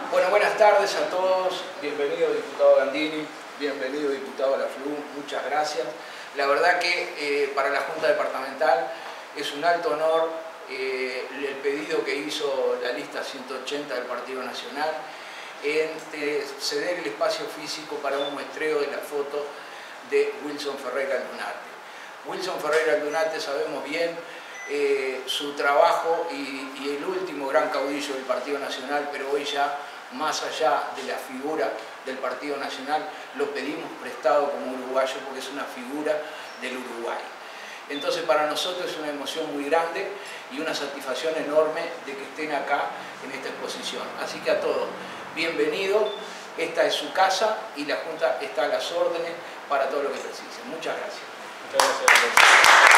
Bueno, buenas tardes a todos. Bienvenido, diputado Gandini. Bienvenido, diputado Lafleur. Muchas gracias. La verdad que para la Junta Departamental es un alto honor el pedido que hizo la lista 180 del Partido Nacional en ceder el espacio físico para un muestreo de la foto de Wilson Ferreira Aldunate. Wilson Ferreira Aldunate, sabemos bien su trabajo y el último gran caudillo del Partido Nacional, pero hoy ya más allá de la figura del Partido Nacional, lo pedimos prestado como uruguayo porque es una figura del Uruguay. Entonces para nosotros es una emoción muy grande y una satisfacción enorme de que estén acá en esta exposición. Así que a todos, bienvenidos, esta es su casa y la Junta está a las órdenes para todo lo que precisen. Muchas gracias. Muchas gracias.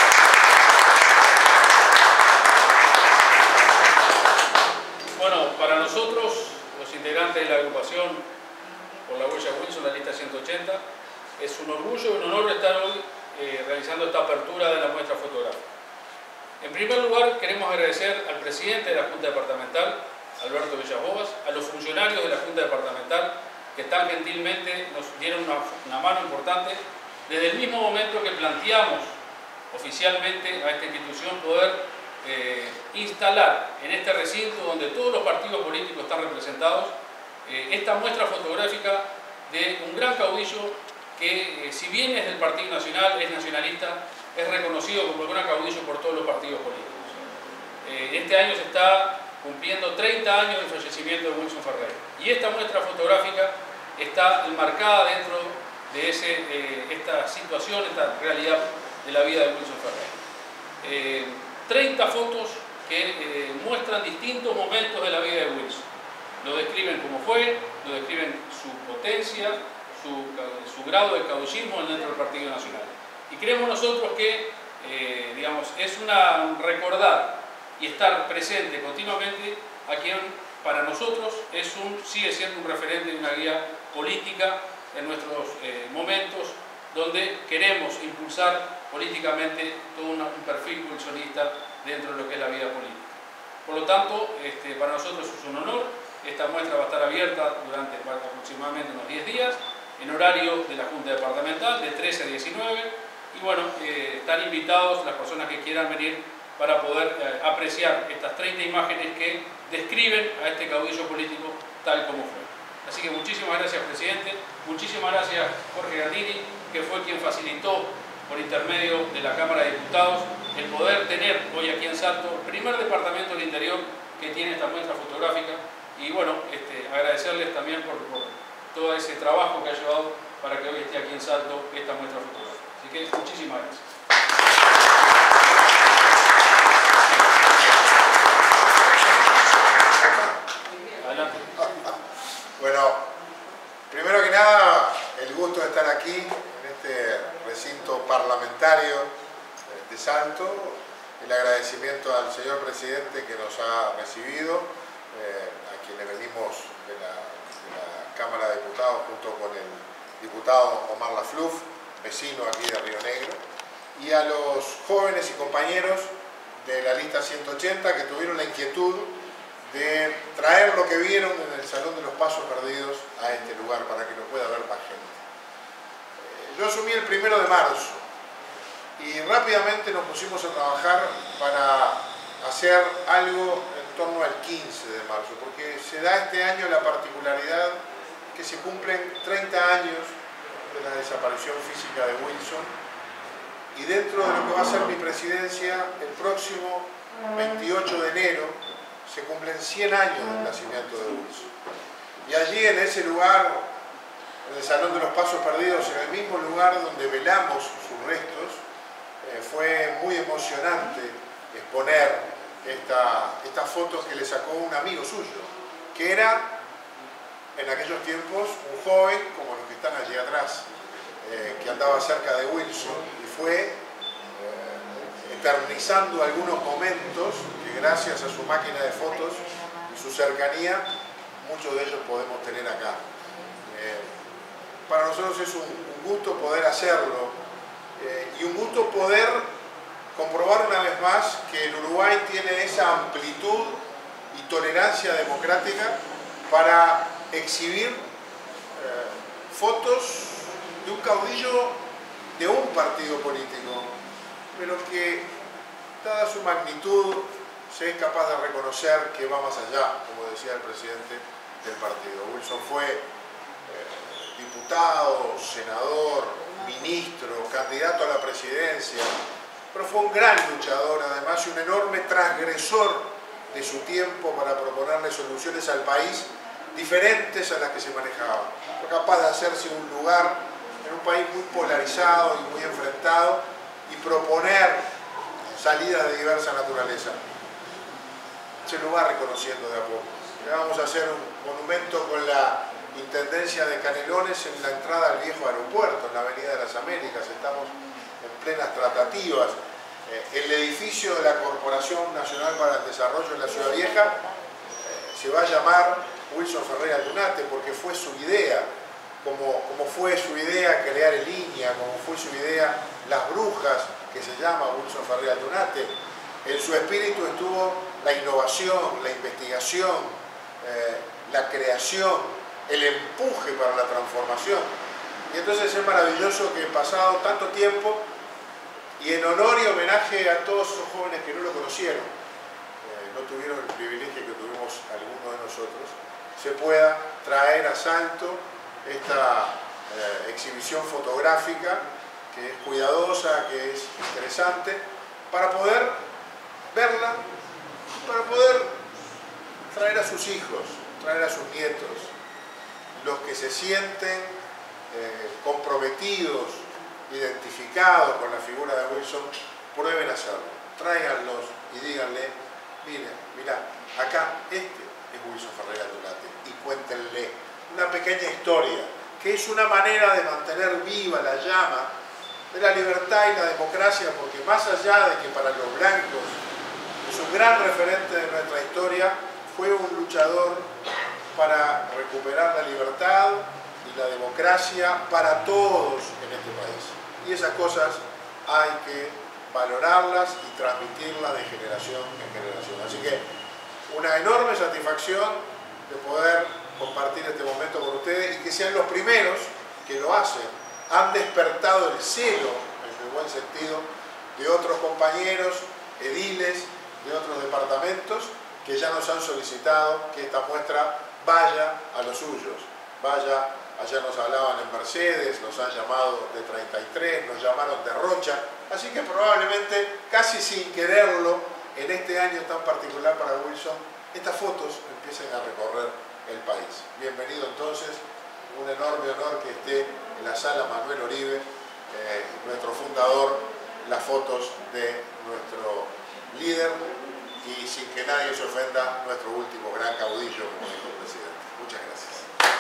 Bueno, para nosotros, los integrantes de la agrupación por la huella Wilson, la lista 180, es un orgullo y un honor estar hoy realizando esta apertura de la muestra fotográfica. En primer lugar, queremos agradecer al presidente de la Junta Departamental, Alberto Villas-Boas, a los funcionarios de la Junta Departamental que tan gentilmente nos dieron una mano importante desde el mismo momento que planteamos oficialmente a esta institución poder instalar en este recinto donde todos los partidos políticos están representados esta muestra fotográfica de un gran caudillo que si bien es del Partido Nacional, es nacionalista, es reconocido como un gran caudillo por todos los partidos políticos. Este año se está cumpliendo 30 años del fallecimiento de Wilson Ferreira y esta muestra fotográfica está enmarcada dentro de esta situación, esta realidad de la vida de Wilson Ferreira. 30 fotos que muestran distintos momentos de la vida de Wilson. Lo describen cómo fue, lo describen su potencia, su grado de caudillismo dentro del Partido Nacional. Y creemos nosotros que es recordar y estar presente continuamente a quien para nosotros sigue siendo un referente y una guía política en nuestros momentos donde queremos impulsar políticamente todo un perfil wilsonista dentro de lo que es la vida política. Por lo tanto, para nosotros es un honor. Esta muestra va a estar abierta durante aproximadamente unos 10 días, en horario de la Junta Departamental, de 13 a 19. Y bueno, están invitados las personas que quieran venir para poder apreciar estas 30 imágenes que describen a este caudillo político tal como fue. Así que muchísimas gracias, presidente. Muchísimas gracias, Jorge Gandini, que fue quien facilitó por intermedio de la Cámara de Diputados el poder tener hoy aquí en Salto el primer departamento del interior que tiene esta muestra fotográfica. Y bueno, agradecerles también por todo ese trabajo que ha llevado para que hoy esté aquí en Salto esta muestra fotográfica. Así que muchísimas gracias. Adelante. Bueno, primero que nada, el gusto de estar aquí en este recinto parlamentario de Salto. El agradecimiento al señor presidente que nos ha recibido, a quien le venimos de la Cámara de Diputados junto con el diputado Omar Lafleur, vecino aquí de Río Negro, y a los jóvenes y compañeros de la lista 180 que tuvieron la inquietud de traer lo que vieron en el Salón de los Pasos Perdidos a este lugar para que lo pueda ver más gente. Yo asumí el 1 de marzo y rápidamente nos pusimos a trabajar para hacer algo en torno al 15 de marzo, porque se da este año la particularidad que se cumplen 30 años de la desaparición física de Wilson, y dentro de lo que va a ser mi presidencia, el próximo 28 de enero se cumplen 100 años del nacimiento de Wilson. Y allí en ese lugar, en el Salón de los Pasos Perdidos, en el mismo lugar donde velamos sus restos, fue muy emocionante exponer estas fotos que le sacó un amigo suyo, que era en aquellos tiempos un joven como los que están allí atrás, que andaba cerca de Wilson y fue eternizando algunos momentos que gracias a su máquina de fotos y su cercanía, muchos de ellos podemos tener acá. Para nosotros es un gusto poder hacerlo y un gusto poder comprobar una vez más que el Uruguay tiene esa amplitud y tolerancia democrática para exhibir fotos de un caudillo de un partido político, pero que, dada su magnitud, se es capaz de reconocer que va más allá, como decía el presidente del partido. Wilson fue diputado, senador, ministro, candidato a la presidencia, pero fue un gran luchador, además, y un enorme transgresor de su tiempo para proponerle soluciones al país diferentes a las que se manejaban. Fue capaz de hacerse un lugar en un país muy polarizado y muy enfrentado y proponer salidas de diversa naturaleza. Se lo va reconociendo de a poco. Le vamos a hacer un monumento con la Intendencia de Canelones en la entrada al viejo aeropuerto, en la Avenida de las Américas. Estamos en plenas tratativas. El edificio de la Corporación Nacional para el Desarrollo en la Ciudad Vieja se va a llamar Wilson Ferrer Aldunate, porque fue su idea, como fue su idea crear el INIA, como fue su idea Las Brujas, que se llama Wilson Ferrer Aldunate. En su espíritu estuvo la innovación, la investigación, la creación, el empuje para la transformación. Y entonces es maravilloso que pasado tanto tiempo, y en honor y homenaje a todos esos jóvenes que no lo conocieron, no tuvieron el privilegio que tuvimos algunos de nosotros, se pueda traer a Salto esta exhibición fotográfica, que es cuidadosa, que es interesante, para poder verla, para poder traer a sus hijos, traer a sus nietos, los que se sienten comprometidos, identificados con la figura de Wilson, prueben hacerlo. Tráiganlos y díganle, mira, acá este es Wilson Ferrer Aldunate, y cuéntenle una pequeña historia, que es una manera de mantener viva la llama de la libertad y la democracia, porque más allá de que para los blancos es un gran referente de nuestra historia, fue un luchador para recuperar la libertad y la democracia para todos en este país. Y esas cosas hay que valorarlas y transmitirlas de generación en generación. Así que una enorme satisfacción de poder compartir este momento con ustedes y que sean los primeros que lo hacen. Han despertado el celo, en el buen sentido, de otros compañeros, ediles de otros departamentos que ya nos han solicitado que esta muestra vaya a los suyos, vaya. Allá nos hablaban en Mercedes, nos han llamado de 33, nos llamaron de Rocha, así que probablemente, casi sin quererlo, en este año tan particular para Wilson, estas fotos empiecen a recorrer el país. Bienvenido entonces, un enorme honor que esté en la sala Manuel Oribe, nuestro fundador, las fotos de nuestro líder y, sin que nadie se ofenda, nuestro último gran caudillo, como dijo el presidente. Muchas gracias.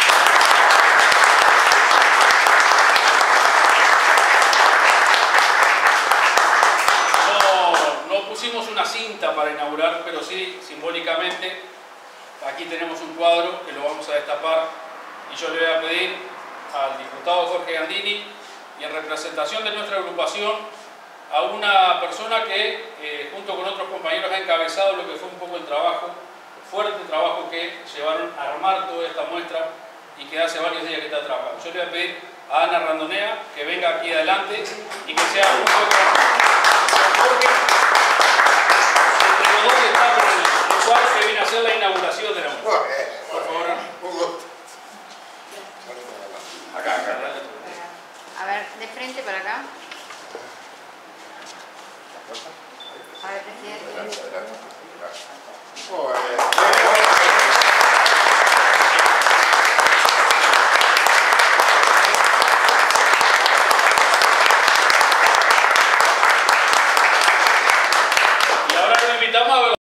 Pusimos una cinta para inaugurar, pero sí, simbólicamente, aquí tenemos un cuadro que lo vamos a destapar y yo le voy a pedir al diputado Jorge Gandini, y en representación de nuestra agrupación, a una persona que junto con otros compañeros ha encabezado lo que fue un poco el trabajo, fuerte trabajo que llevaron a armar toda esta muestra y que hace varios días que está trabajando. Yo le voy a pedir a Ana Randonea que venga aquí adelante y que sea un poco Jorge, entre los dos está el cual que viene a hacer la inauguración de la muestra. Por favor, Ana. Acá, dale. A ver, de frente para acá. A ver, presidente.